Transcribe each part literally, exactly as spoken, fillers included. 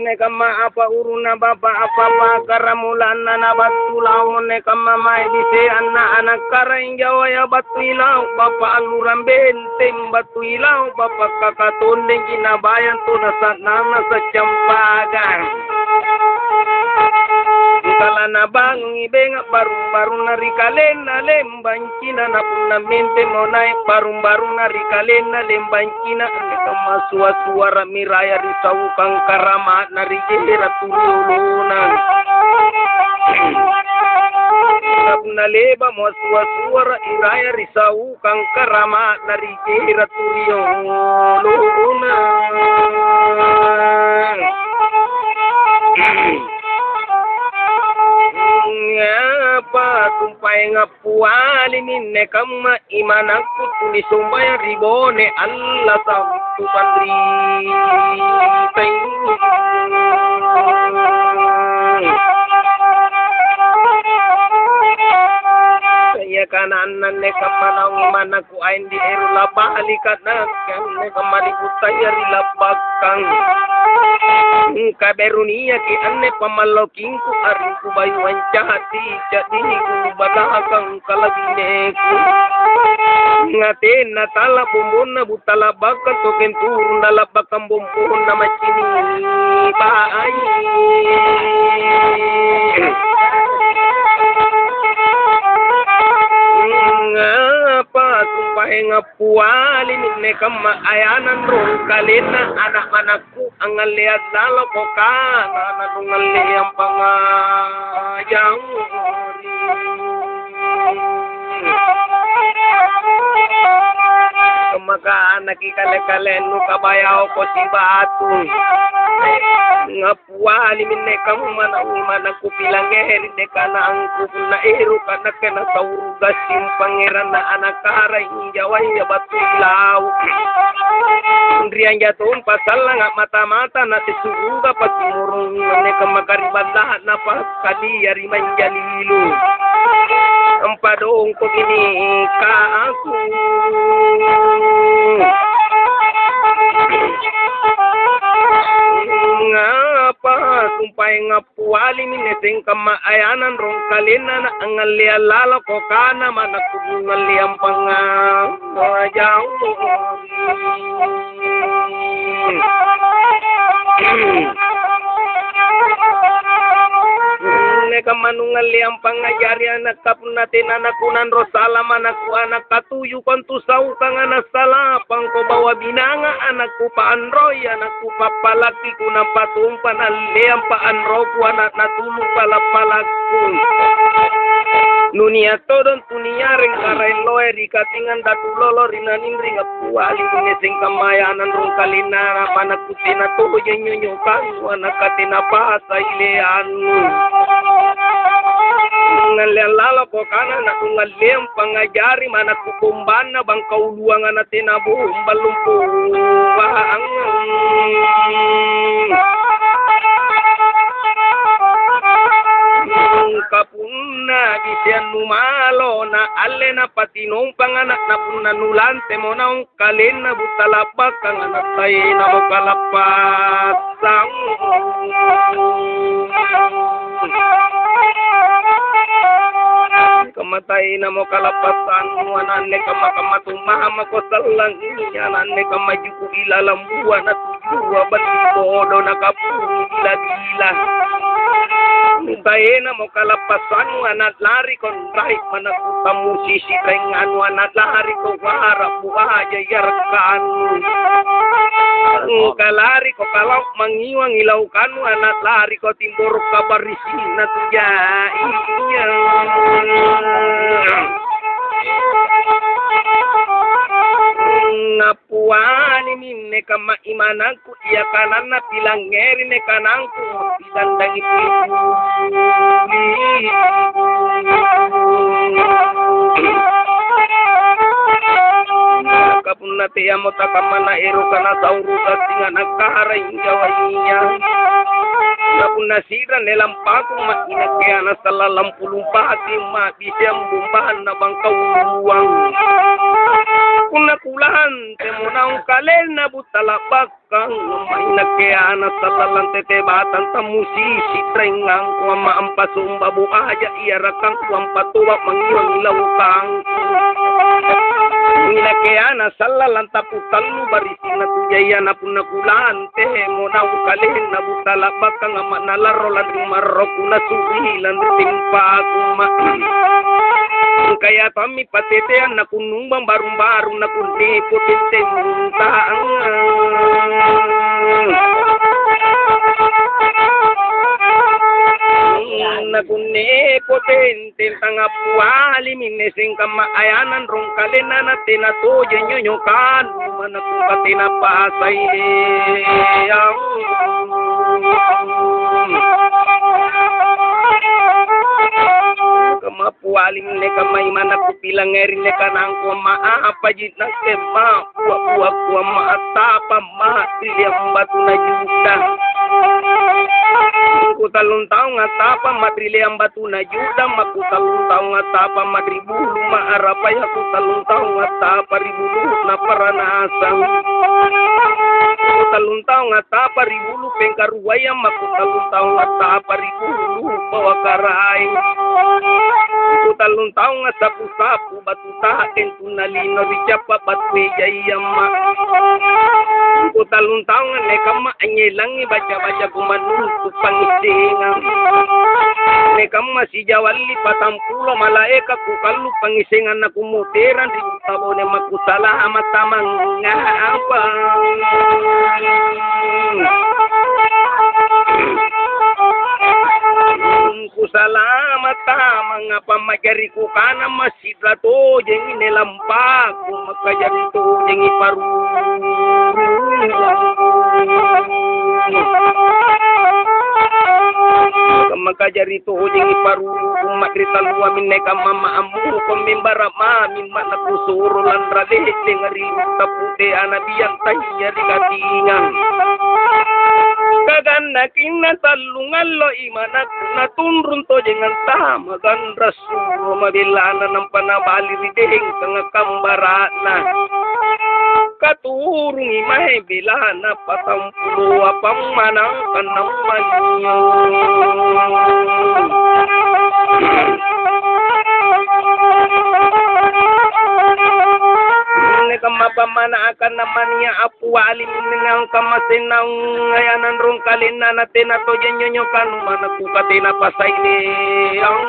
ne kama apa uruna bapa apa apa karamulan na batu lau ne kama mai bise anak anak karain jawa ya batu ilau bapa aluran benteng batu ilau bapa kakak tondeng kinabayan tu nasa nana secampagan. Kala na bangung ibenga baru-baru nari kalena lembancina na puna mente monai baru-baru nari kalena lembancina kama suara miraya risau kang karama nari jera turulunan na leba mo suara iraya risau kang karama nari jera turulunan ngapa tumpai ngapuali minne kama imanakku tuni sumbaya ribone Allah sabtu pandri saya kanan ne kamanang imanaku ain di eru labali kanak ne kamari putaya rilabakang kaberunia ki anne pamalokingku arinku bayu wancahati jadi ku badakang kalabineku ngate natala bumbuna butala bakal token turun dalabakang bumbun nama cini baai ngapa tumpahe ngapuali ne kama ayanan rong kalena anak-anakku angal lihat dalo pokana na dungal liyang pangayang kamaga nakikale-kalen no kabayaw ko si batu ngapuali minne kamu mana mana ku pilangger de kana angku na eru kana kana sauruga simpangeran na anakara injawa ya batu lau ndrian jatun pasal nga mata-mata na tisuruga patimurung ne kamakaribadah na pa kadi yari manjalilu empadong ko gini ka aku ngapa tumpai ngapuali mineteng kama ayanan rong kalena na angalia lala ko kana mana kubungaliam panga majau ne kamanungal liam pangajari anak kapunatin anak kunan rosala manakku anak katuyu kontu sau kang anak salah pangko bawa binanga anakku paanroy anakku papalaki kuna patumpan aliam paanroku anak natulu palapalaku nunia todon tunia ring karain loe rikatingan datu lolo rinanin ring apuali kunesing kamayanan rong kalina anak kutina to yenyo kan anak katina pasa ileanu ngalala ko kana na ngalem pangajari mana kukumbana bang kauluangan natin na buong balumpo ang kapuna bisian numalo na alle na patinong panganak na punanulante mo na ang kalin na butalapak ang anak tayo na mo kalapasang kamatay na mo kalapasan mo anane kamakamatuma ko salang niya anane kamaju ko ilalambuan at tuwa batibodo nakapula gila tayo na mo kalapasan mo anat lari kon kahit manakuta mo sisi kayong ano anat lari ko harap buhaja yarkan kalari ko kalau mangiwang ilaukan mo anat lari ko timbor kabarisin na tuya iya ngapuani minne kama imananku iya kanan na pilangeri ne kanangku pidandangi pili kapun na tiya mo takamana ero kana sauruga tinga nakahara injawainya napun nasira nelam paku mak inakya na salalam pulumpati mak bisa mbumbahan na bangkau uang Kunakulahan temunang kalen na butalabakang may nakiana sa lalante batan ta musisi trengang kuwa maampasumba buaja iarakang kuwang patuwa mangiwang ilawukang nakiana sa lalanta putalu barisi na tujaya na punakulaan temunang kalen na butalabakang manalaro landing maroko na suhilan timpa kuma kaya kami patetean na kunumbang baru-baru na kundi potenteng taang na kundi potenteng tanga puali minesing kamaayanan rong kalena na tinatoje nyonyokan manakupatina pasay ang kamapualing ne kamay manakupilang erin ne kanang ko maapajit na kema buwa-buwa ko maatapa matriliyang batu na juda kutalong tao nga tapa matriliyang batu na juda makutalong tao nga tapa madribulu maarapay kutalong tao nga tapa ribulu na paranasang kutalong tao nga tapa ribulu pengkaruwaya makutalong tao nga tapa ribulu bawakaray kutalong tao nga sapu-sapu batutaken tunalino richapa batwejayama kutalong tao nga nekama anyelangi baca-baca kumanuntu pangisingan nekama si jawali patampulo malaeka kukalu pangisingan na kumuteran ributabone makusala amatamang ngapa salamat mga pamajari ko kana masidra to jeng inelampa ko makajari to jeng iparu makajari to jeng iparu makrita luwa minne kamama amu komimbara mami mana kusuro landra de ngari tapute anabiyan tahyari katingan kaganda kina talungallo imanak naturun to dengan tama gandra suro mabilana ng panabali rideng kang kambarana katurung imahe bilana patampulo apang manang kanang manyo kamapamana akan naman niya apualim ng kamasinang ngayanan rong kalina natin na to dyan yun yung kanuma nagkukati na pasay ni ang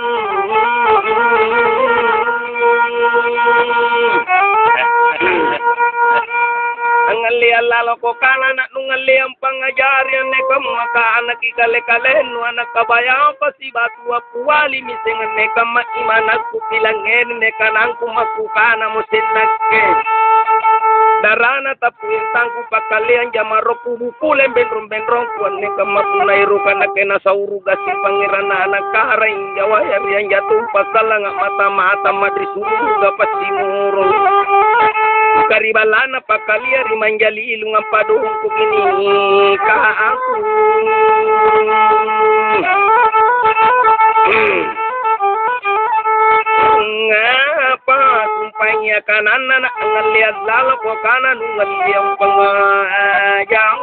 ang aliyalalo ko kana na nung aliyang pangajarian ne kamaka nakikale-kale no nakabayang pa si batu apuali misingan ne kama imanak kupilangen ne kanang kumakukana mo sinakke darana tapuintang ku pakalian jamaro kubukulen benrong-benrong kuan ne kamapunay ruka na kena sauruga si pangirana anak karaing jawa yang jatuh pasala nga mata-mata madrisuruga pasimurong karibalana pakalia rimanjali ilungan paduhong ko gini ka aku ngapa sumpahnya kanan na ngeliat lalo ko kanan ngeliat pengajang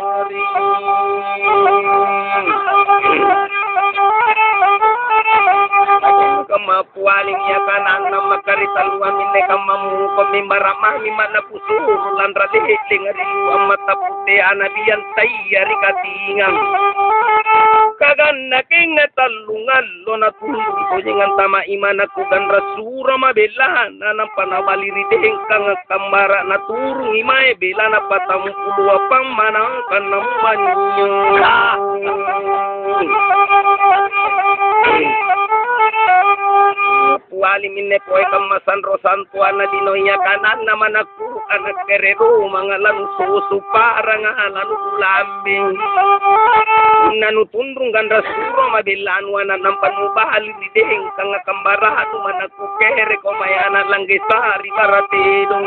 kamapualing ya kanan na makaritaluan minne kamamu komimbara mami mana pusuru landra leheng riu amata pute anabiyan tayari katingan kaganda kenga talungan lo na tulung ko dengan tama imana ku gandra sura mabelahan na panabali rideng kang kambara na turung imae bela na patamu puluwa pang manang kanam manyo puali minne poe kamasan rosan tuana dinonya kanan naman aku anak keredo mga lanu susu parang lanu ulambing nanu tundrung gandra suro mabilan wana nampan mubahali rideng kang kambarado manaku kere komayana langgesari baratedong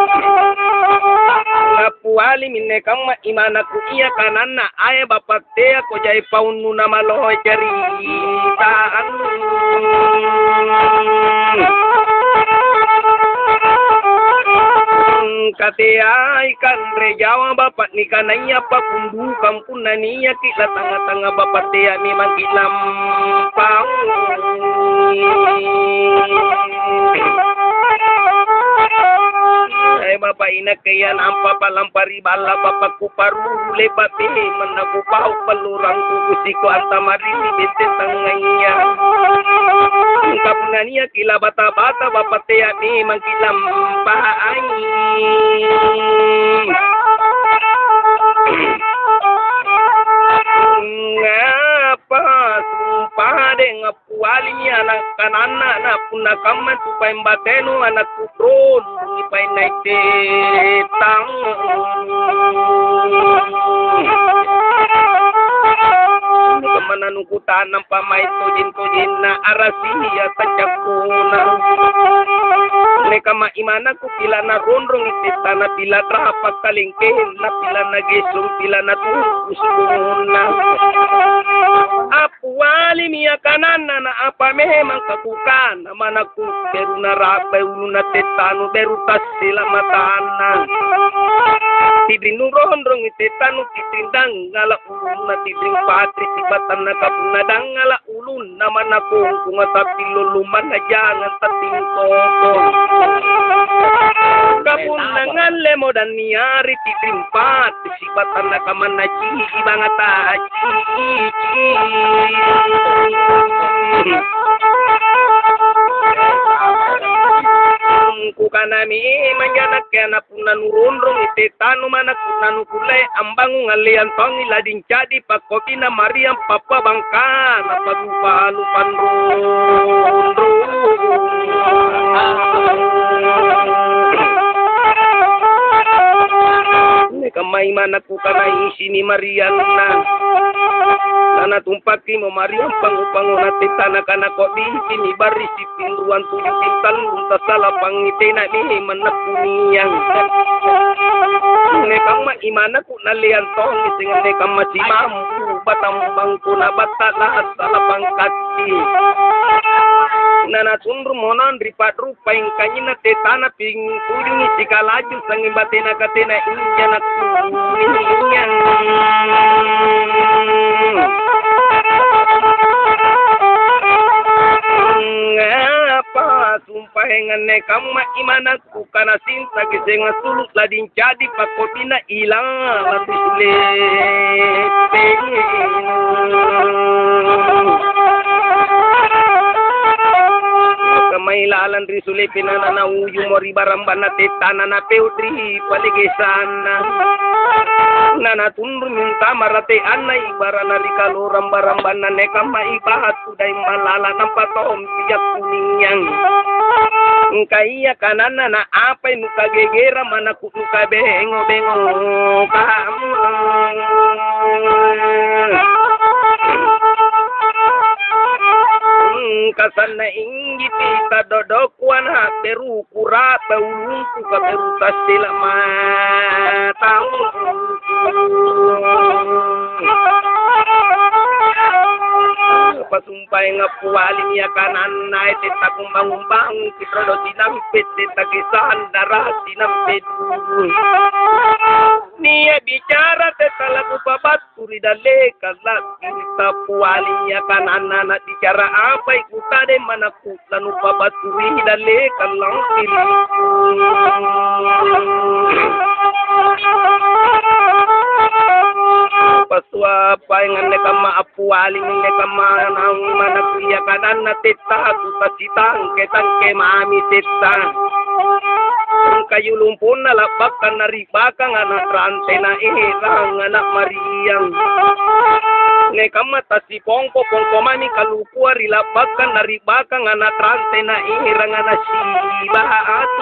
puali minne kama imana ku iya kanana ay bapatea ko jay paunu na maloy caritaan Katea ikan rejawa bapak nikah nanya apa kundu kampung nania kita tengah-tengah bapak tea memang kilam pang. Hai bapak ina kaya nampak palampari bala bapak kuparu lebat eh menaku pau pelurang kukusiko antamari di bente tengahnya. Kapunania kila bata-bata bapak tea memang kilam paai. Ngapa sumpah de ngapuali anak kanana na puna kaman supaya mbatenu anak kutron supaya naik tetang. Kemana nungku tanam pamai tojin tojin na arasia tajakuna. Mereka ma imana ku pila na rondrong iti tanah pila trapa kalingke na pila na gesung pila na tukusuna. Apu wali miya kanana na apa memang kakukan mana ku beru na rape ulu na tetanu beru tas sila matana. Tidring rondrong iti tanu tidring dang ngala ulu na tidring patri sibatan na kapuna dang ngala ulu na mana kung kung tapi luluman na jangan tating toko. Kapunangan lemo dan niari tidring pat sibatan na kaman na cihi ibangata cihi ku kanami manjana kena punan urundrong ite tanu mana kunanu kulai ambangu ngalian tongi ladin jadi pakopina Mariam papa bangka napa lupa lupan ne kamai mana ku kana isini Mariana Nana tumpaki mo Mariam pangu-pangu na titana kana ko di sini barisi pinduan tujuh pintal unta salah pangitena ni menepuniang. Ne kama imana ku nalian tong sing ne kama si mampu batambang ku na batala salah pangkati. Nana sundru monan ripat rupa yang kanyina tetana ping tujuh ni sikalaju sangi batena katena injana ku ninyang. Ngapa sumpah ngene kama imana ku kana sinta gesenga sulut ladin jadi pakopina ilang lanti sulepe. Kamailalan ri sulepe na na uyu mori barambana tetana na peutri paligesana. Nana tundu minta marate anna ibarana rikalo ramba-rambana neka ma ibahat udai malala nampak tom tiap kuningnyang. Ngkaiya kanana na apa nuka gegera mana ku nuka bengo bengo kamu. Kasana inggi pita dodokuan ha beru kura beulungku ka beru tasila matang. Pasumpai ngapuali niya kanan na iti takumbang-umbang kitrado sinampit iti kisahan darah sinampit niya bicara tetalagu babat kuri dale kalat kita puali niya kanan na bicara apa ikutade manakut lanu babat kuri dale kalang kiri paswa paingan ne kama apuali ne kama nang mana kuya kanan na teta ku tasitang ketang ke mami teta kayu lumpun na labakan na ribakang anak rantena ehang anak Mariam ne kama tasipong po pongko mami kalukua rilabakan na ribakang anak rantena ehang anak siba atu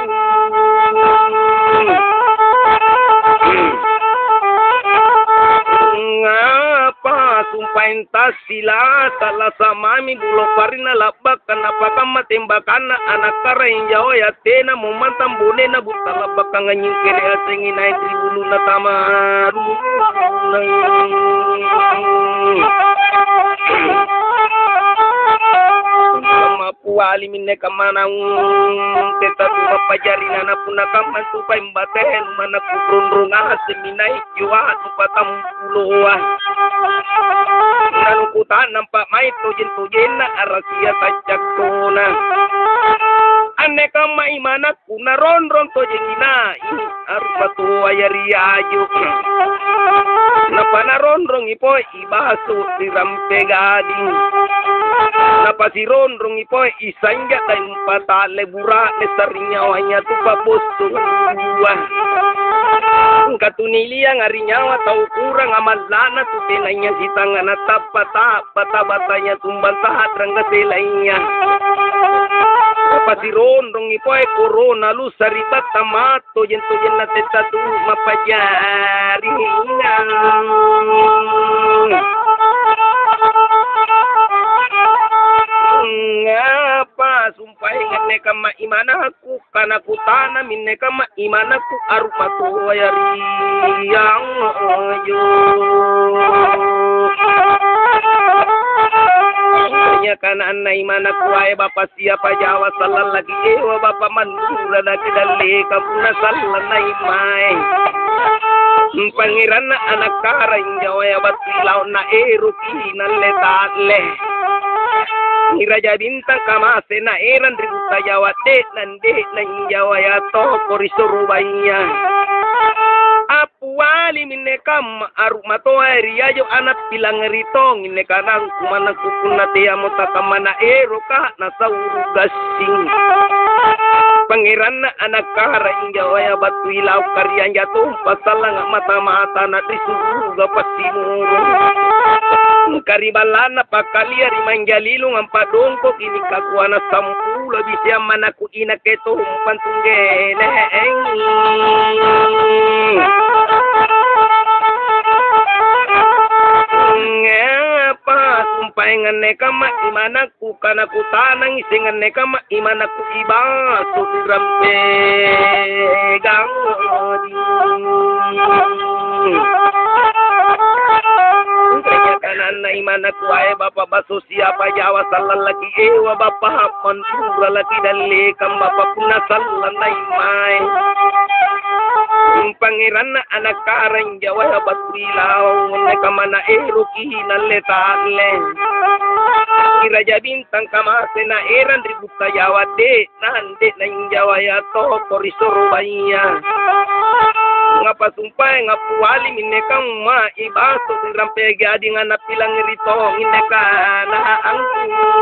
ngapa sumpahin tasila tala samami bulo parina labak kenapa kama tembakan anak kara yang jauh ya tena memantam bone na buta labak kanganying kere asengin ay tribulu na tamaru kama wali minne kamana teta tuma pajarina na puna kaman tupai mbaten mana kubrunrung aseminai jua tupa tampuloa nanu kutan nampak mai tujen tujen na arasia tajak tona ane kama imana kuna ronron tojengina ini arupa tua yari ayu napana ronrong ipo ibasu dirampe gading napa si ronrong ipo isangga tayo pata lebura nesarinyawanya tupa bosto dua katuniliya ngarinyawa tau kurang amalana tutenanya si tangan tapata pata batanya tumbanta rangga selainya pasi rondong ipo e corona lu saribat tamato jento jenna tetatu mapajari ngapa sumpai ngene kama imanaku kana kutana minne kama imanaku arupatu wayari yang ayo nya kana anna imanaku ay bapa siapa jawa salal lagi ewa bapa mandura lagi dalle kapuna sallan nay mai pangeran anak karang jawa ya batilaw na eruki nalle talle Raja bintang kamase na eran ributa Jawa de nande nan Jawa ya to korisorubaya apu wali minne kam aruma to area yo anak bilang ritong inne kanang kumana kupuna te amota kamana eroka na sauru gasing pangeran anak kara Jawa ya batu ilau karya jatuh pasalang mata-mata na disuruga pasimuro karibalana pakalia rimanjalilung ampadongko kini kakuana sampula bisa manaku ina keto umpantunggene ngapa sumpah ngene kama imanaku kana kutanang isengan kama imanaku iba surampe gang kanan na imana kuai bapa baso siapa Jawa sallan lagi ewa bapa mantura lagi dalle kam bapa puna sallan na imai pangeran na anak karang Jawa batuilaw na kamana eruki nalle talle Raja bintang kamase na eran ributa Jawa de nande na Jawa ya to korisorubaya ngapa sumpah ngapu wali minekang ma ibaso rampe gadi ngana pilang rito mineka na angku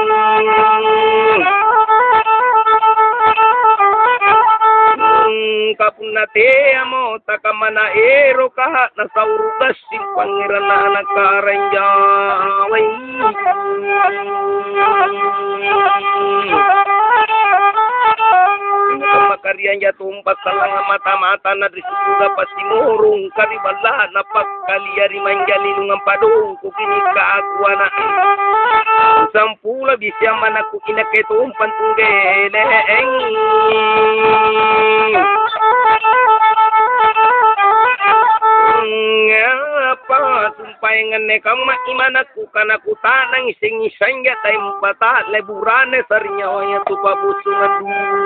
kapunate amo takamana ero kaha na saurugas sing pangeran na anak karanjawai makarian jatuh pasalang mata-mata na disuga pasimurung karibala na pagkaliari manjalin ng padung kukini kaagwana sampula bisya manaku inaketum pantunggele ngapa sumpah ngene kama imanaku kana kutanang ising-isang ya tayong bata leburane sarnyawanya tupa busungan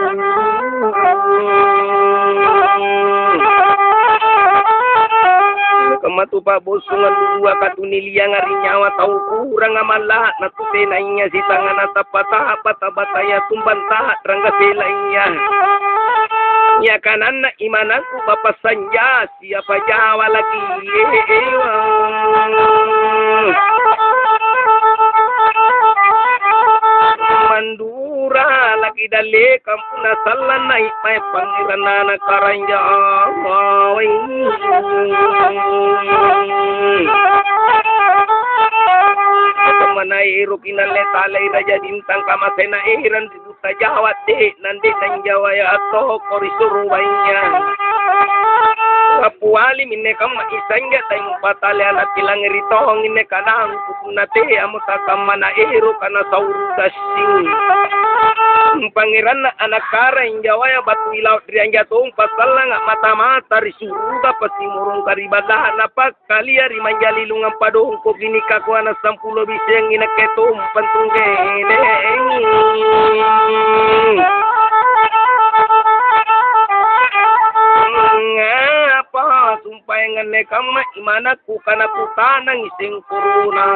kama tupa busungan dua katuniliya nga rinyawa tau kurang amala na tutenainya si tangan atapata pata-bataya tumbanta rangga selainya ya kanan na imanaku bapa sanja siapa Jawa lagi ewa mandura lagi dale kampuna sallan na ipay pangiran na karanjawai mana ero kinale talay raja bintang kamasena eran dibuta Jawa de nande nang Jawa ya to korisurubanya kapuali minne kama isangga tayong patale anak tilang rito ngine kanang kupunate amota kamana ero kana saurugasing Pangeran na anak kara injawa ya batu ilaw drian jatong pasal nga mata-mata risuruga pasimurong karibadahan apa kalia rimanjali lungang padong ko gini kakuana sampulo biseng inaketong pantunggeneng ngapa sumpah ngene kama imana ku kana putanang ising corona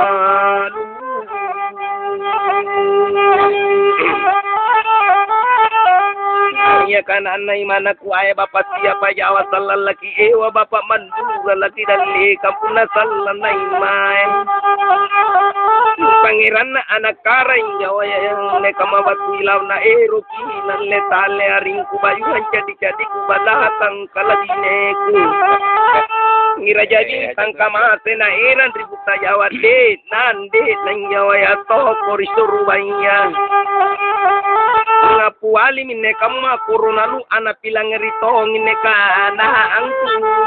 iya kan anai mana ku ay bapak siapa jawa salal lagi ewa bapak mandura lagi dari kampung salal nai mai pangeran na anak karai jawa yang neka mabatu ilaw na ero kinan letale aring ku bayuhan jadi jadi ku badatang kaladineku ngira jadi tangka mate na enan ributa jawa de nande nang jawa ya to korisuru bainya ngapuali minne kamma corona lu ana pilang rito ngine kana angku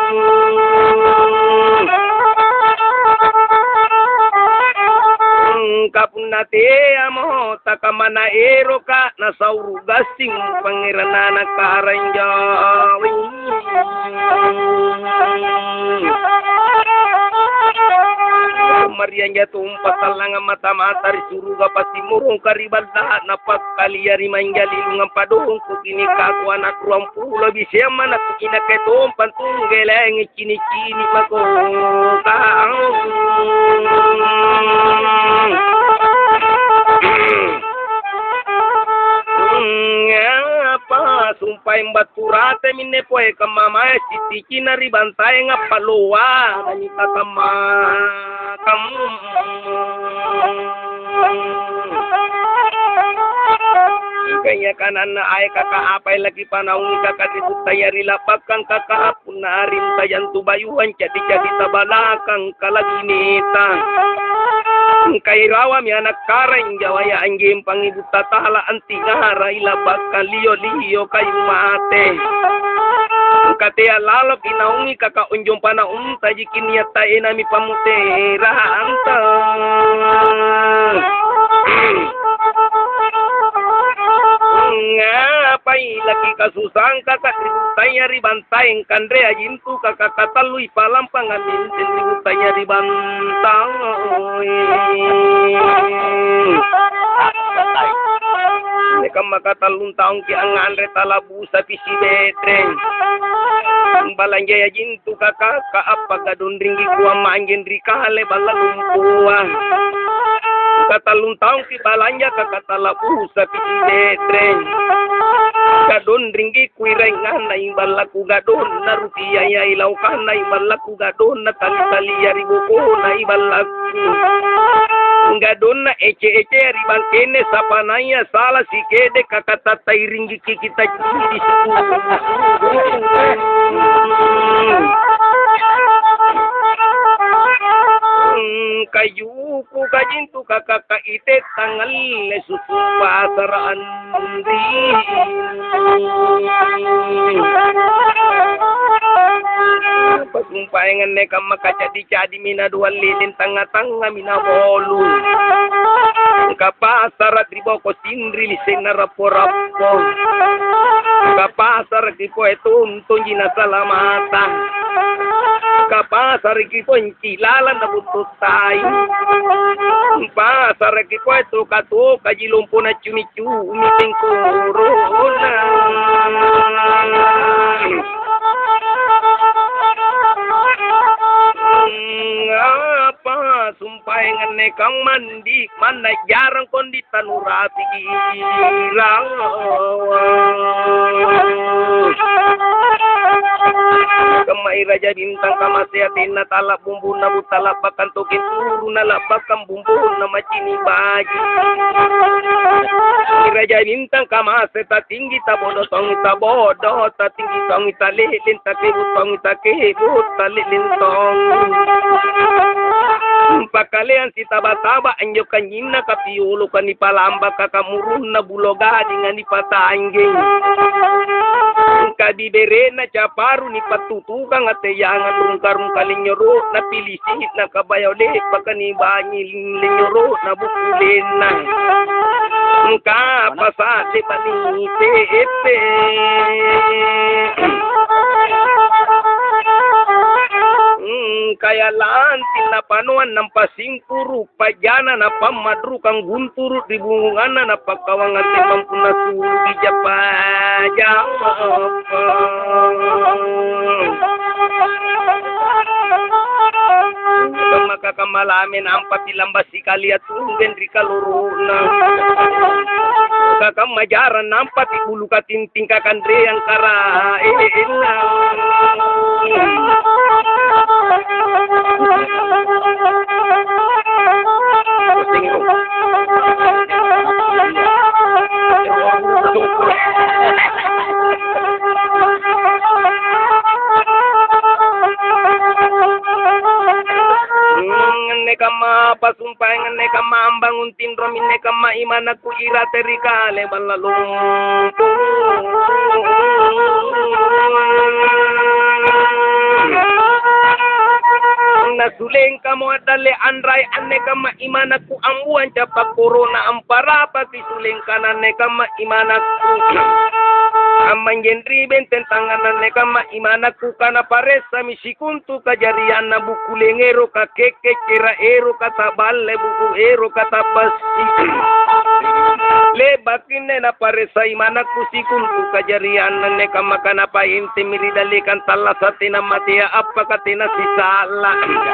kapunate amo takamana ero ka nasauru gasing pangeranana karanjawi Marian jatuh pasal nga mata-mata risuruga pasti murung karibada napak kaliari manjali lungang padung ku kini kaku anak ruang pulau bisa mana ku kina ketom pantung geleng cini-cini mako kang ngapa sumpah baturate minne poe kamama siti kina ribantai ngapaloa nita kama kamu kaya kanan ay kakak apa lagi panaungi kakak ribut tayari lapakan kakak punarin tayan tubayuan jadi-jadi tabalakang kalaginita kay rawa mi anak karang jawaya anjim pangibut tatala anti ngara ilabakkan liyo-liyo kayu mate katea lalap inaungi kakak unjong panaung tajikin yata enami pamutera anta ngapai lagi kasusang kakak ributanya ribantang kandre ajintu kakak katalui palampang amin ributanya ribantang mereka makatalun taong ki ang andre talabu sa pisi betreng balanja ajintu kakak kaapa gadon ringgi kuwa manjen rikale balalumpuwa katalun taong ki balanja kakatalabu sa pisi betreng gadon ringgi kuireng na ibalaku gadon na rupiah ya ilaw ka na ibalaku gadon na tali-tali ya ribuko na ibalaku gadon na ece-ece ribang kene sapanaya salah si kede kakatatay ringgi kita di suku kayuku kajintu kakak ite tangal le susu pasaraan di pasumpayangan neka makacadi-cadi mina dua lilin tanga-tanga mina bolu kapasar tribo ko sindri lisena rapo-rapo kapasar tipo itu untung jina salamata kapasar kipo encilalan na butuh tay pasar kipo itu kato kajilumpo na cumicu umiting corona ngapa sumpah ngene kang mandi mana jarang kondi tanurati kirang kemai raja bintang kamaseatin na talak bumbu na butalak bakan tokin turu na labakan bumbu na macini baji raja bintang kamase ta tinggi ta bodo tong ta bodo ta tinggi tong ta lilin ta kebut tong ta kebut ta lilin tong pakalian si taba-taba anjo kanyina kapiulo kanipalamba kakamurun na buloga dengan ipatangging kadibere na chaparu ni patutukan ateyangan rungkarung kalinyoro na pilisit na kabayaw le pakanibanyi linyoro na bukulen na Kapasate panite epe kaya lantin na panuan ng pasingkuru pajana na pamadru kang gunturu di bungungan na pagkawangan di mampunasugi japa japa makakamalamin ang patilambas si kaliat tunggen di kaluruna kakamajaran ng patibulu katinting kakandre ang kara eela kama pasumpay nga kama ambangun tindro minne kama imana ku ira terikale balalung nasuleng kamo adale andrai anne kama imana ku ambuan capa corona ampara pati suleng kanane kama imana ku amang gendri benten tanganan ne kama imana ku kana paresa misikuntu kajarian na bukulengero ka keke kira ero kata balle buku ero kata basi le bakine na paresa imana ku sikuntu kajarian ne kama kana painte miridalikan talasate na matia apa katina sisala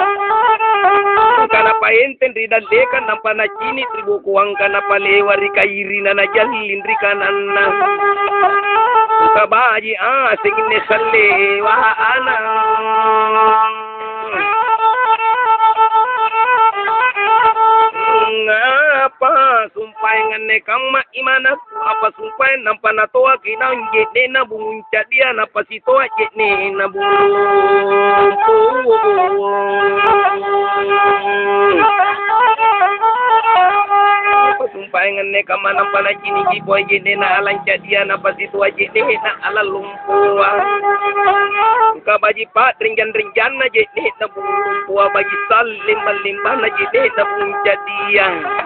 kana painte ridalekan na panachini tribukuang kana palewari kairi na najalin rikanana kabaji ah segini salle wah ana ngapa sumpah ngane kama imana apa sumpah nampa na toa kina jene na bunca dia na pasi toa jene na bu sumpah ngane kama nampa na jini jibo jene na alanca dia na pasi toa jene na ala lumpua kabaji pak rinjan-rinjan na jene na bu lumpua bagi salim limbah na jene na bunca dia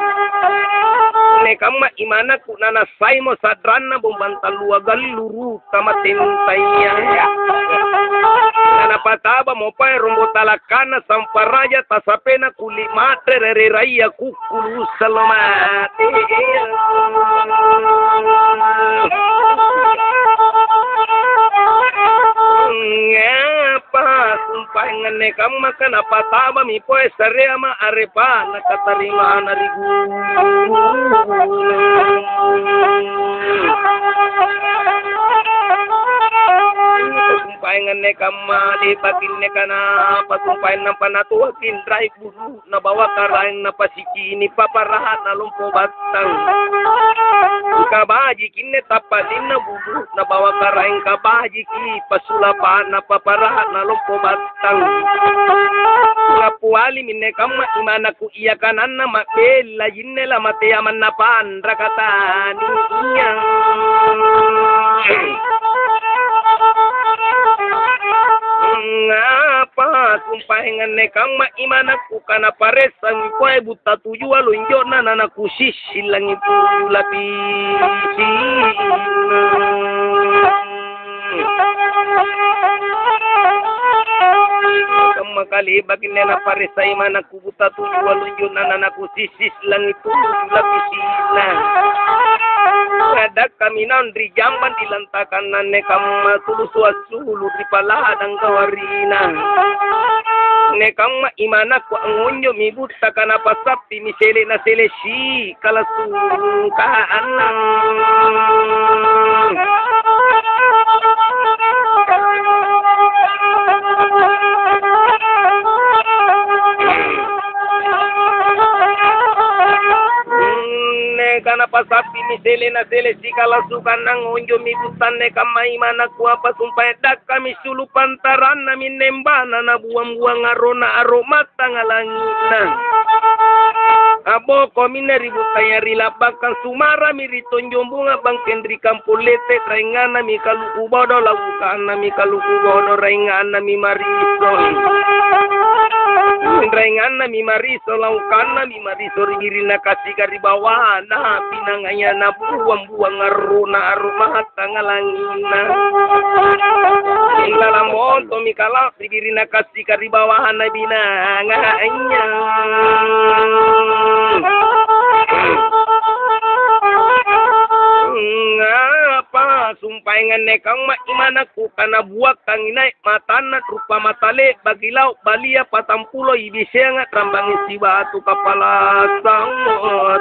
ne kama imana ku nana saimo sadrana bombantalua galuru kama tentaya nana pataba mopai rombo talakana samparaja tasapena kulimatre rere raya kukulu salamate ngapa sumpah ngane kama kana pataba mi poe sareama arepa nakatarima anarigu sumpah ngane kama di patinne kana pasumpah nang panatuwa kindrai bulu na bawa karain na pasikini paparahat na lumpo batang kabaji kinne tapadin na bulu na bawa karain kabaji ki pasulapan na paparahat na lumpo batang ngapuali minne kama imana ku iya kanan na mabela yinne la mateyaman na pandra katani iya ngapa sumpah ngane kama imana ku kana paresa ngikoe buta tuju alunjo na nana kusishi langi pulu lapisi kama kali bagine na paresa imana ku buta tuju alunjo na nana kusishi langi pulu lapisi na ada kami nandri jamban dilantakan nane kama tulu suasulu di paladang kawarina ne kama imana ku angunyo mibuta kana pasapti misele na selesi kala sungkaan kana pasapi misele na sele sikala sukan nang unjo mibutan ne kamai mana ku apa sumpah dak kami sulu pantaran na minembana na buang-buang arona aroma tangalangina abo komine ributaya rilabakan sumara mirito njombunga bang kendri kampulete raingana mi kaluku bodo lawukana mi kaluku bodo raingana mi mariso Rengan mi mariso laukana mi mariso rigirina kasih kari bawana pinangaya na buang-buang aruna arumah tangalangina dalam monto mi kala rigirina kasih kari bawana binanganya ngapa sumpaingan nekang ma imanaku kana buak kang inay matana rupa matale bagilaw balia patampulo ibisya nga trambangin si batu kapala sangot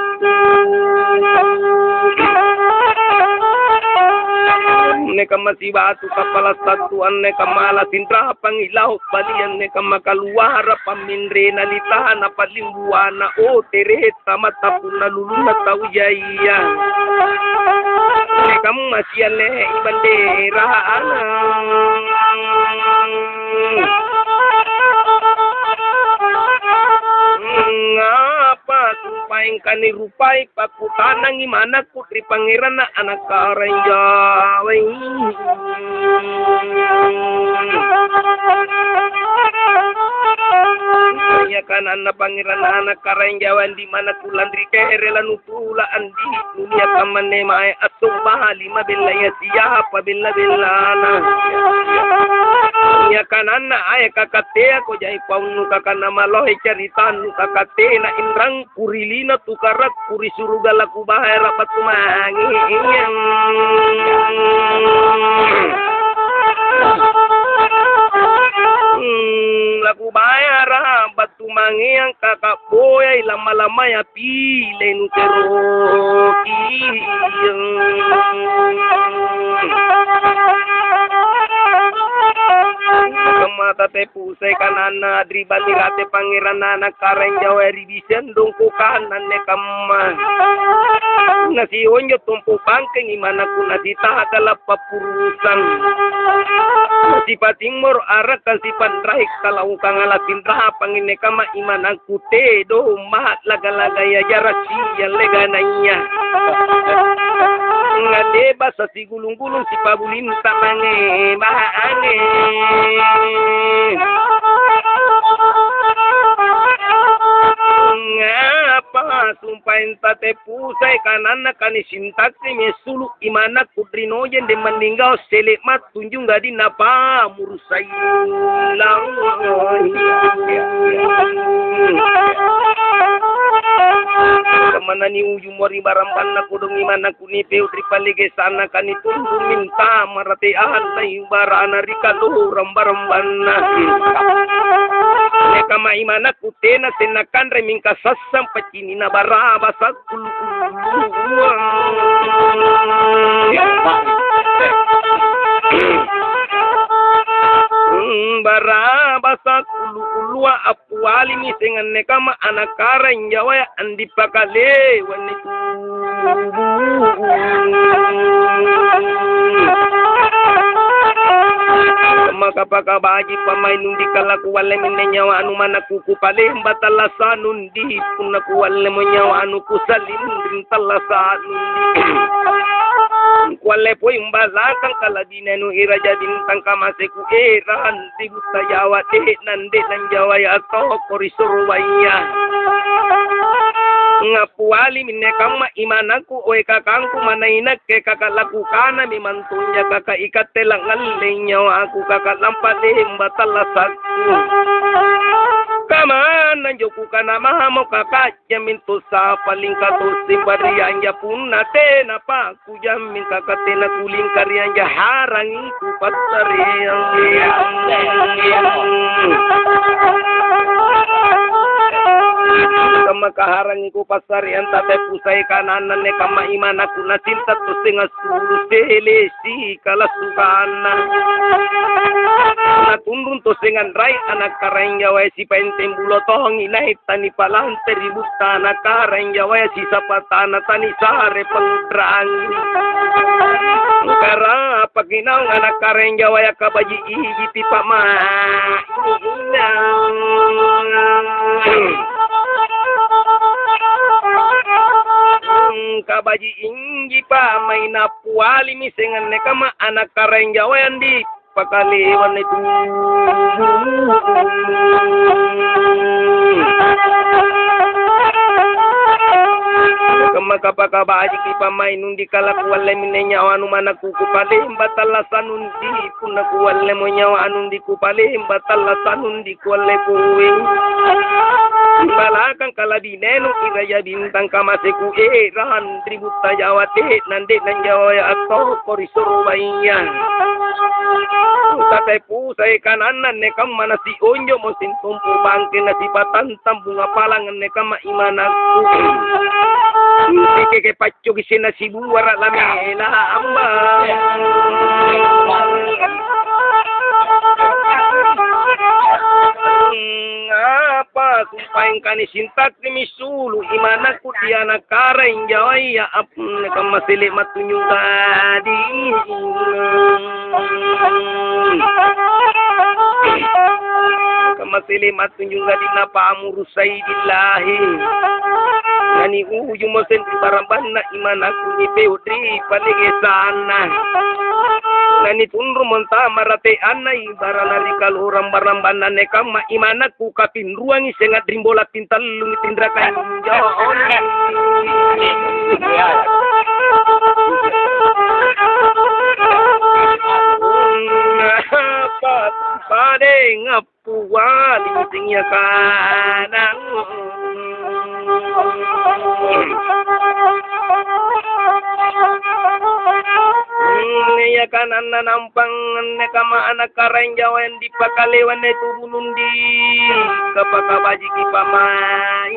neka masih batu kapala satuan neka mala sintra pangilaw balian neka makaluara paminre nalitahan palimbuana o tereta matapuna luluna tau jaya neka masih ale ibandera ngapa sumpaing kani rupai pakutanang imana kutri pangeran na anak karanjawai ya kan anak pangeran na anak karanjawan di mana kulandri keherela nutula andi dunia kamane mae asung bahali mabella siapa bella bellana ya kan anak ay kakate ko jai paunu kakana malohe caritan kakate na indrang kurilina tukarak kuri suruga laku bahaya rapat tumangi Hmm, lagu bayar batu mangi yang kakak boy lama-lama ya pilih nuteroki kemata te pusai kanana dribati rate pangeran anak karen jawa ribisen dongku kanan ne kama nasi onyo tumpu bangkeng imana ku nasi taha kalapa purusan nasi patimur arak kan si pandrahik kalau kang alatin raha pangine kama imana ku te do mahat laga-laga ya jarasi ya legananya ngade basa si gulung-gulung si pabulin tamange bahane ngapa sumpahin tate pusai kanana kani sintaksi mesulu imana kudrinojen de meninggal selikmat tunjung gadi napa murusai lang kemana ni ujung mori barampan na kudung imana kuni peu tripalege sana kani tunggu minta marate ahanta imbara anarika lo rambarambana neka ma imana kutena senakan remingka sasam pacini na baraba sakulu baraba sakulu ulua apuali mi sengan neka ma anakara injawa ya andi pakale wani maka paka bagi pamain nundi kalaku wale menyawa anu mana kuku pale batala sanundi punaku wale menyawa anu kusalin tala wale poi mbazakan kala dinenu ira jadi tangka maseku era anti buta jawa te nande nan jawa ya to korisurwaya ngapuali minne kama imanaku oe kakangku mana inak ke kakak laku kana mi mantunya kakak ikat telang ngalenya aku kakak lampade mbatala sakku kama nanjoku kana mahamo kakak jamin to sa paling kato simbari anja punna te napa ku jamin kakak tena kuling karya anja harangi ku patare kama kaharangi ku pasar yang tate pusai kanan ne kama imana ku na cinta to singa suru sele si kala sukana na tundun to singan rai anak karang jawa si pentem bulo tong inai tani palang teributa anak karang jawa si sapatana tani sare pengdrang kara paginaw anak karang jawa ya kabaji iji pipa ma kabaji inji pa may napuali misengan ne kama anak kareng jawa yandi pakaliwan itu Kamakapakabaji ki pamay nundi kalakuwale minenyawa numana kukupale mbatala sanundi punakuwale monyawa anundi kupale mbatala sanundi kuwale puwing balakang kalabineno iraya bintang kamaseku eran tributa jawate nande nanjawa atau korisorobayan tatay pusay kananan ne kam manasi onyo mo sintumpu bangke nasi patantang bunga palangan ne kam maimanaku Ike ke pacu kisina si buara lamela amba. Apa sumpahin kani sintak ni misulu imana ku dia nakara injawai ya apun kamasile matunyu tadi. Kamasile matunyu tadi napa amuru sayyidillahi. Nani uju mosen di baramban na imana ku ni peudri palege sana. Nani tunru monta marate anai barana rikal orang baramban na nekam ma imana ku kapin ruangi sengat rimbola tintal lungi tindra kain jauh. Apa pade ngapuwa litingnya kanang. Ya kanan nampang ne kama anak karain jawan di pakalewan itu bulundi kapaka baji ki pamai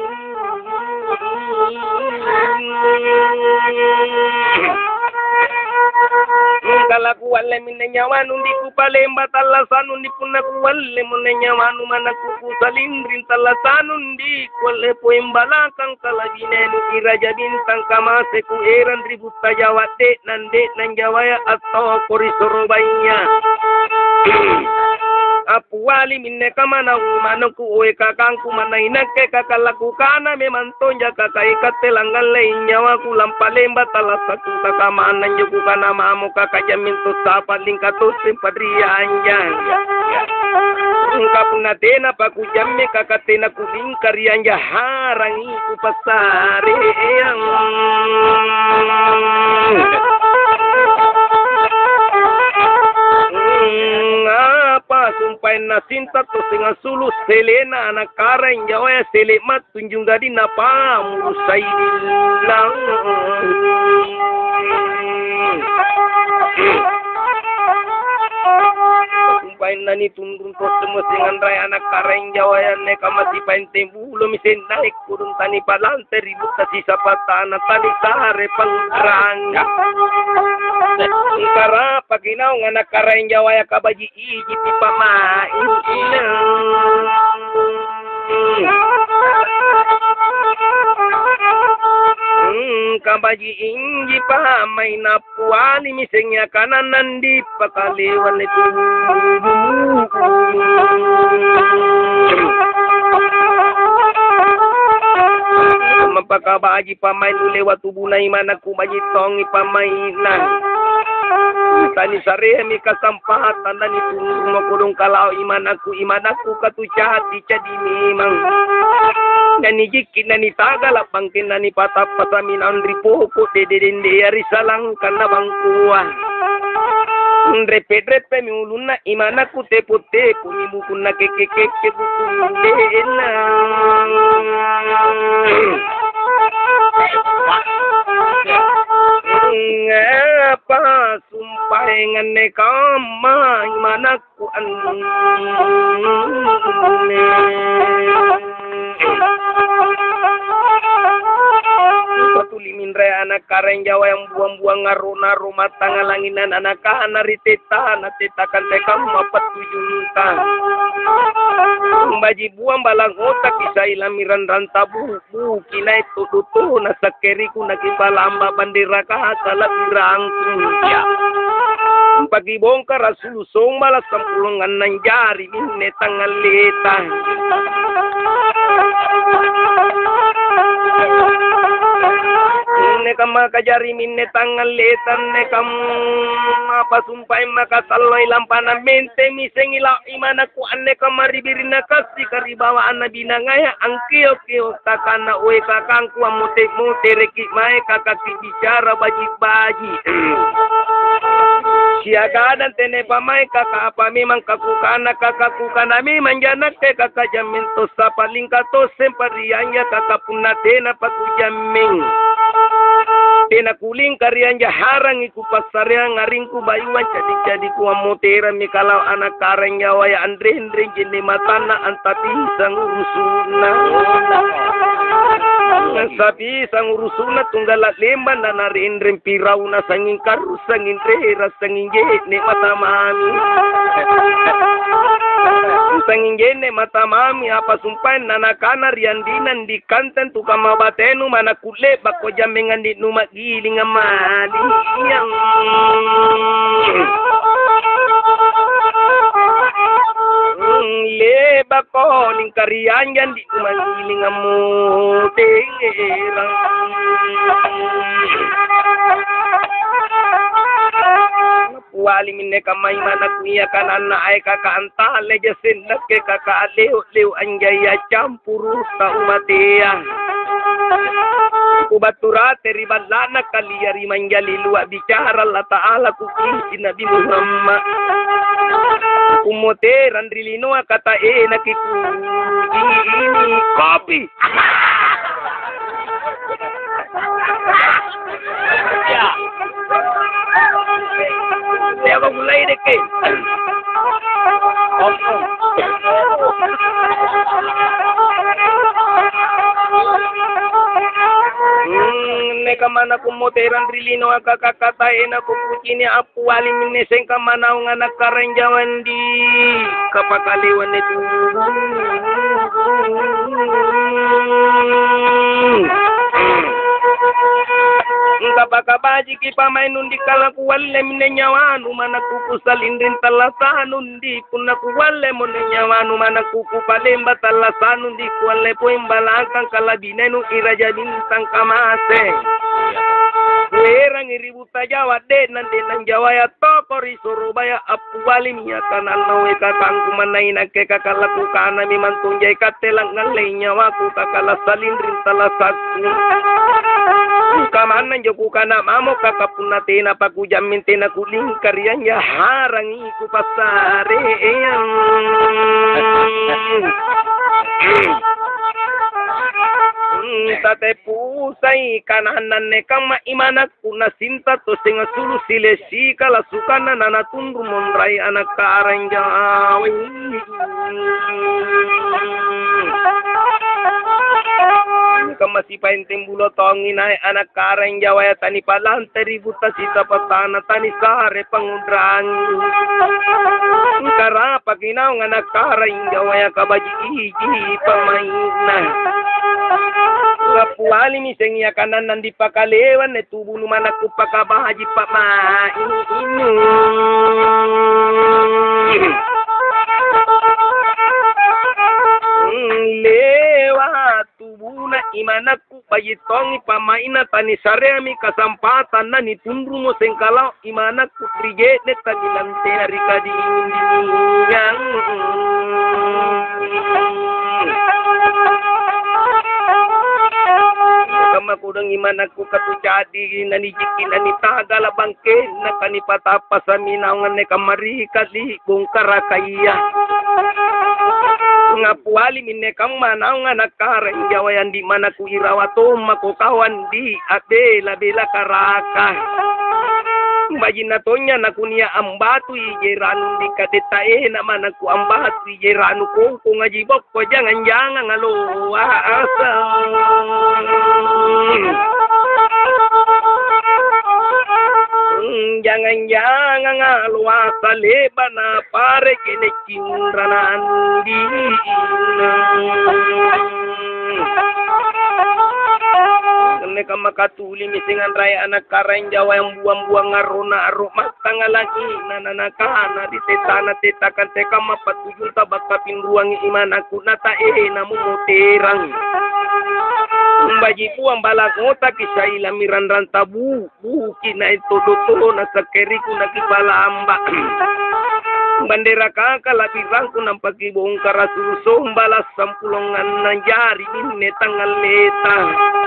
kalaku wale minenyawa nundi ku palemba talasan nundi punna ku wale minenyawa nu mana ku salindrin talasan nundi wale poembalakang kalabine nu iraja bintang kamase ku eran ribut tajawate nande nanjawaya atau korisorobainya apuali minne kamana umano ku oe kakangku mana inake kakalaku kana memang tonja kakai katelangan lainyawa ku lampalemba talasaku kakamana nyoku kana mamu kakajamin to sapa lingkato simpadria anjang kapuna tena paku jamme kakatena ku lingkari anja harangi ku pasare yang apa sumpahin na sinta to singa sulu selena anak karain jawa ya selemat tunjung gadi napa murusai dilang sumpahin nani tundun to semua singan raya anak karain jawa ya neka masih pain tembu lo misen naik kurun tani palante ribut kasi sapatana tani sare panggerang Ikara paginaw nga nakarain jawa ya kabaji iji ti pamain Hmm, kabaji inji pamay na puwali misengnya kanan nandi pakaliwan itu mapakabaji pamay lewat tubuh na imana kumajitong ipamainan tani sare mi kasampatan dan itu makodong kalau imanaku imanaku katucati jadi memang nani jikin nani tagala pangkin nani patap pasamin andri poko dede dende ari salang kana bangkuan Repe-repe mi uluna imanaku tepo-tepo mi bukuna keke-keke bukundena ngapa sumpah ngane kama imanaku anu patulimin re anak kareng Jawa yang buang-buang ngaru-naru mata ngalanginan anak kanari teta na teta kan tekam mapat tujunta baji buang balang otak bisa ilamiran rantabu bu kina itu tutu na sakeriku nakipalamba bandera kahatala pirangku ya pagi bongkar rasul malas sampulungan nan jari minne tangan letang kama kajari minne tangan letan ne kam apa sumpai maka salloi lampana mente miseng ila imana ku anne kamari birina kasi karibawa nabi nangaya angkio kio takana we kakangku amote mote reki mae kakak bicara baji baji siaga dan tene pamai kakak apa memang kakukana kakakku kana memang janak te kakak jamin to sapaling kato semparianya kakak punna tena paku jamin tena kuling karian jaharang iku pasarya ngaringku bayuan jadi-jadi ku amotera mikalau anak kareng Jawa ya andre andre jene matana antati sang urusuna sapi sang urusuna tunggalat lemban dan arindrem pirauna sanging karu sanging rera sanging jene mata mami sanging jene mata mami apa sumpain nanakana riandinan di kanten tukama batenu mana kule bako jamengan di numat giling amali yang le bako ning karian yan di numat giling amuterang wali minne kamay manak niya kanan na ay kakaantale jasin na ke kakaaleo-leo anjaya campuru sa umatea kubaturate ribalana kaliyari manjaliluwa bicara Allah Ta'ala kukisi Nabi Muhammad kumote randrilino kata e nakiku ini kopi ya saya mau mulai deh ke Hmm, neka mana kumoteran rilino akakakata ena kukucini apu wali mineseng kamana nganak karenjawan di kapakaliwan itu. Kapakabaji ki pamainun di kalaku walle minenyawanu mana kuku salindrin talasanun di kunaku walle minenyawanu mana kuku palemba talasanun di kuwalle poin balangkang kalabinenu iraja bintang kamase lerang iributa Jawa de nanti nang Jawa ya tokori Surabaya apu wali miya kanan nawe kakangku manaina ke kakalaku kana mimantunjay katelang ngalay nyawaku kakala salindrin talasaku kamanan joku kana mamo kakapuna tena paku jamin tena kuling karyan ya harang iku pasare tate pusai kananan nekang maimanak kuna sinta to singa sulu silesi kala sukana nana tundu mondrai anak karang jawi kamasi painting bulo tongin ay anak karang Jawa ya tani palantari buta sita patana tani sare pangudrang kara paginaw anak karang Jawa ya kabaji iji pamaina ngapuali miseng ya kanan nandi pakalewan ne tubuh mana ku pakabahaji pama ini lewat tubuna imanaku bayitongi pamaina tani sareami kasampatan na nitundru mo sengkalau imanaku trigene tagilante rikadi yang kama kudang imanaku katucadi nani jikin nani tagala bangke na kanipatapa sa minaungan ne kamari kadi bungkara kaya ngapuali minne kang manaw nga nagkarang Jawa yan di mana ku irawato makukawan di ate labela karaka bajin na tonya na kunia ambatu ijeranu di kadetae na mana ku ambatu ijeranu ko kung ajibok ko jangan jangan alo asa jangan-jangan ngaluasa leba na pare kene cindranan di kene kamakatuli misingan raya anak karang Jawa yang buang-buang ngaruna aruk matang lagi nananakana di tetana tetakan teka mapatujul tabak kapin ruangi iman aku nata eh namu muterang Baji buang balak ngota kisah ilang miran rantabu buki na itu doto na sakeriku na kipalamba. Bandera kakak labi rangku nampak bongkar rasul balas sampulongan nanjari ini tangan leta.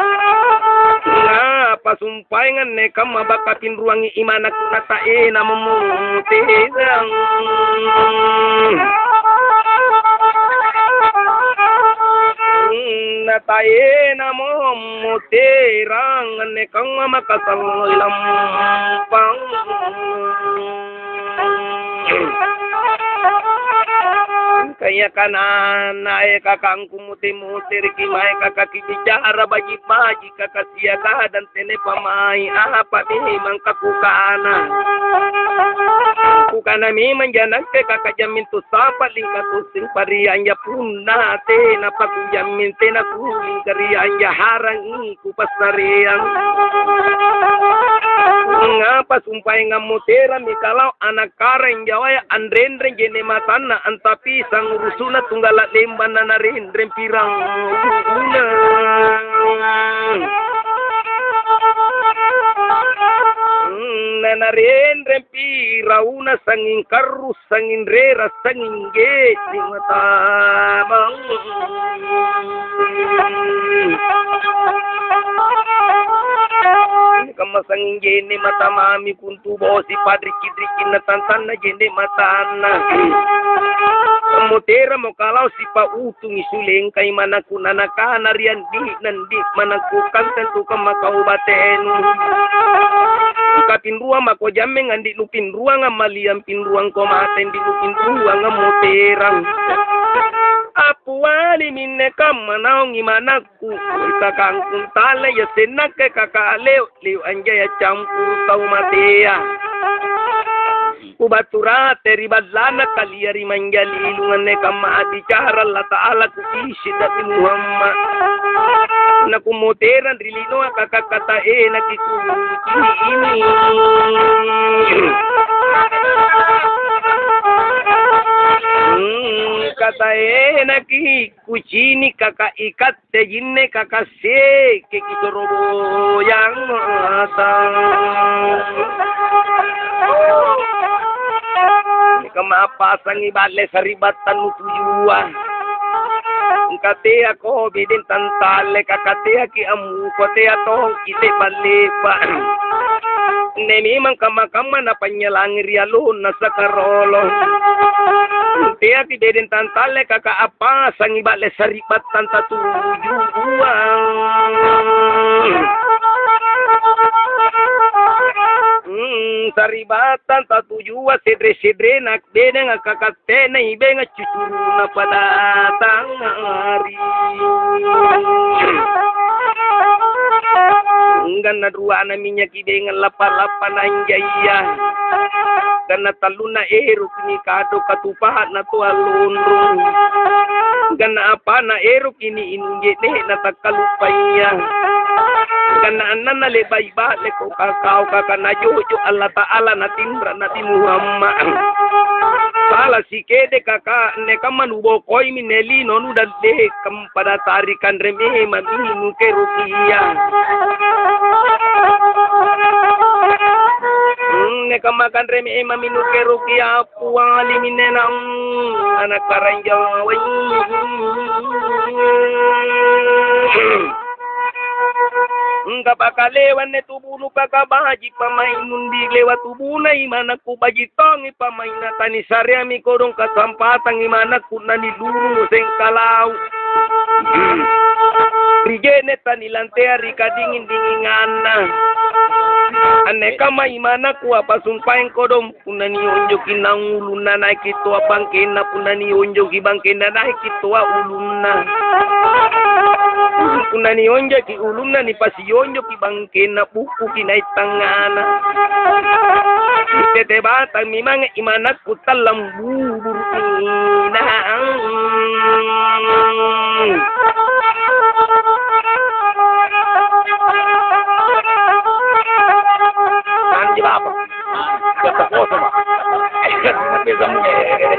Ngapa sumpaingan ne kama bakatin ruangi imanak natae na memutihang. Natae na memutirang ne kama makasal lampang. Kaya kanan nae kakang kumuti-muti rikimai kakak bicara baji-baji kakak siaga dan tene pamai apa memang kakukana kukana memang janak ke kakak jamin tu sapa lingka tusing parianya punna tena paku jamin tena kuling karianya harang iku pasariang ngapa sumpai ngamutera mikalau anak karen jawaya andrendren jene matana antapi sang urusuna tunggala lemban na narindren pirang una na narindren pirauna sanging karus sanging rera sanging geti matamang kamasang jene mata mami kuntu bosi padri kidriki na tantan na jene matana mutera mo kalau si pa utung isuleng kay manaku nanakana riyan di nandi manaku kanten tu kamakau baten kapin ruang mako jameng andi lupin ruang amaliam pin ruang ko maten di lupin ruang muterang apu wali minne kamanaong imanaku kakang kuntala ya senak ke kakalew liw anja ya campur tau matea kubatura teribadlana kaliyari manjali ilungan ne kama adicara Allah ta'ala ku isi dati Muhammad na kumuteran rilino kakak kata eh na kiku ini Hmm, kata eh naki kucini kakak ikat te jinne kakak se ke kitorobo yang matang. Kemapasang ibale saribatan utuyuan. Kate ako bidin tantale kakate ki amu kote atong kite balipa. Ne memang kama-kama na panyalangi rialun na sa karolo. Tiya ki bidin tantale kaka apa sang ibale saribatan tatuyuan. Hmm, saribatan tatuyuan sidre-sidre nak beda nga kakate na ibe nga cucuru na padatang hari. Nggan na dua na minyak ide nga lapa-lapa na injaya. Kana taluna eruk ni kado katupahat na to alunrung. Kana apa na eruk ini inje ne na takalupaya. Kana anan na lebay ba le ko kakao kakana jojo Allah Ta'ala na timbra na Muhammad. Pala si kede kaka ne kamanubo koy mineli nonu dadde kam pada tarikan reme maminu ke rupiah. Ne kamakan reme maminu ke rupiah puali minena anak karanjawa. Nga pakalewan ne tubunu kakabaji pamainun di lewat tubuna imana ku bajitong ipamaina tani sareami kodong kasampatang imana ku nani luru seng kalau rijene tani lantea rikadingin dingingana aneka maimana ku apa sumpain kodong punani onjoki na uluna naik itu bangkena punani onjoki bangkena naik itu uluna kunani onja ki ulumna ni pasi onjo ki bangkena buku ki nai tangana tete batang mimang imanat ku talam bubur ina anji bapa kata kosa ma bisa mungkin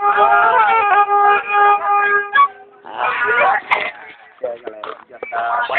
Wah,